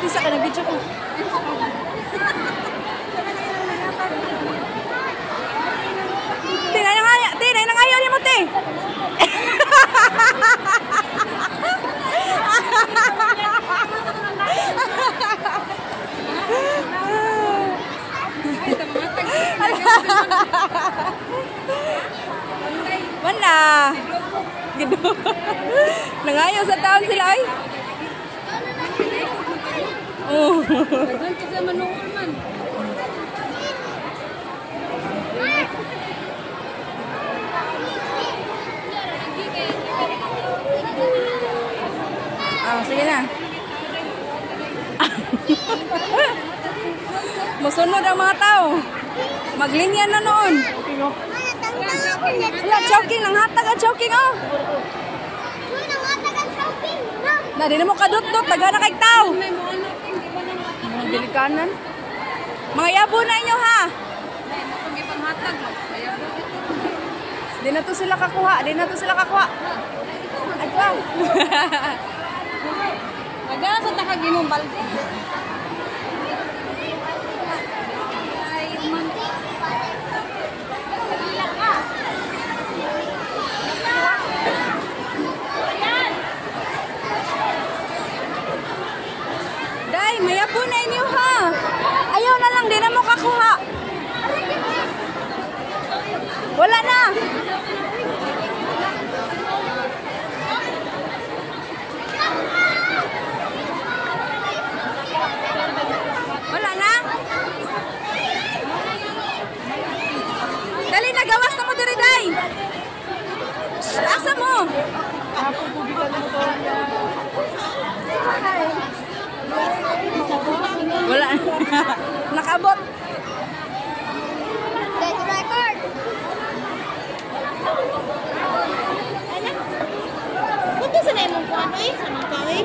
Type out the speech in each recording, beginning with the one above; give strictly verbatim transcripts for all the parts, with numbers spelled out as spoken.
Tisa ka nag-video ko. Tina na nga, tina na nga yun mo, te. Mana? Gitu. Nangayo sa taon sila ay. Oh. Dagan ka sa manuol man. Ah, sige na. Musunod ang mga tao. Maglinya na noon. Wala, choking. Ang hatag ang choking, oh. Na, di na mo kadut-dut. Taga na kay tao. Mga bilikanan. Mga yabo na inyo, ha? Di na to sila kakuha. Di na to sila kakuha. Ay, wow. Dagan sa takaginong balde. Day, mayapo na inyo, ha? Ayaw na lang, di na mo kakuha. Wala na. Wala na. Dali na, gawas na mo diri, Day. Asa mo? Wala. Nakabot. Dead record. Kunti sa na mong kuan ay sa mga kaway.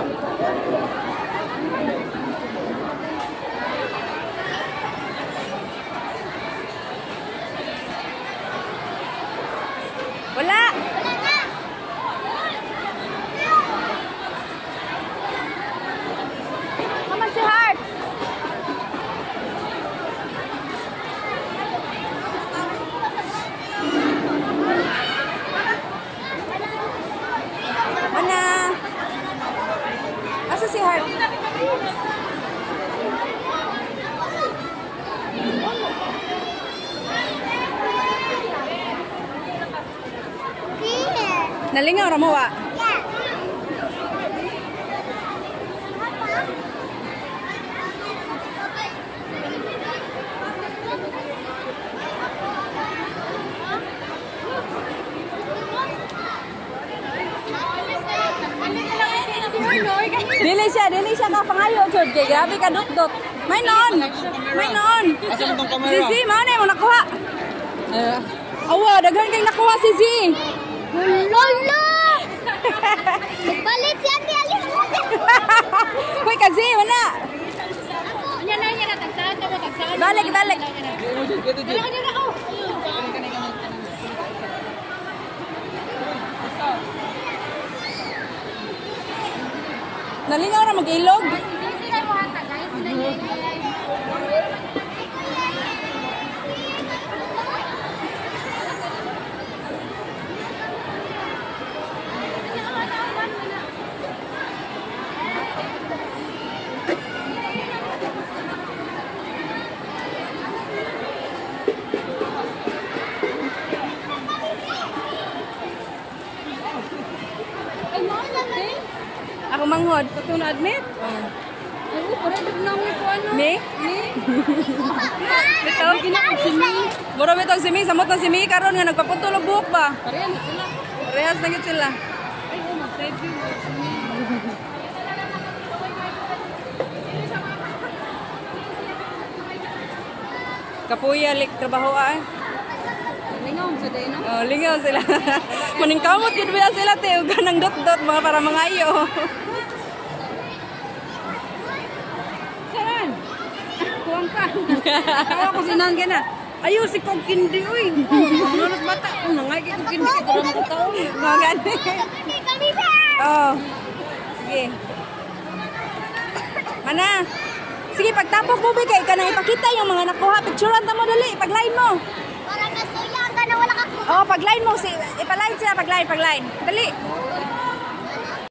Wala. Kaman si Heart. Mana? Asa si Heart? Nalingaw ra mo wa? Dili siya, dili siya ka pangayo jud kay grabe ka dot-dot. May noon. May noon. Asa mo tong kamera? Si Z, mao na mo nakuha. Eh, awa, daghan kay nakuha si Z. Lolo! Balik siya di ali. Hoy kasi wala. Nya na nya na tagsahan to mo tagsahan. Balik, balik. Dala ka dira ko. Nalingaw ra mag-ilog. Sila mo hata guys. Ay mo lang din. Ako manghod. Katong na-admit? Oh. Ay, pare dito na mo ko ano. Me? Ni? Bitaw Ginako si Mi. Mura bitaw si Mi, samot na si Mi karon nga nagpaputulog buhok ba? Pareha na sila. Rehas na gid sila. Ay, oh, mag-save you. Si Mi. Kapuya lik trabaho ay. Lingaw sa day no? Oh, lingaw sila. Maning kamot gid bila sila te ug ganang dot-dot mga para mangayo. Saan? Kuwang ka. Kaya ko sinan ka na. Ayaw si kong kindi, uy. Ang nanas bata. Ang nangay kong kindi. Kurang ko taon. Mga gani. Oh. Sige. Mana? Sige, pagtapok mo, kay ka na ipakita yung mga nakuha. Picturean ta mo, dali. Pag-line mo. Para masuyang ka na wala ka. Oh, pag-line mo. Si, ipa-line sila, pag-line, pag-line. Dali.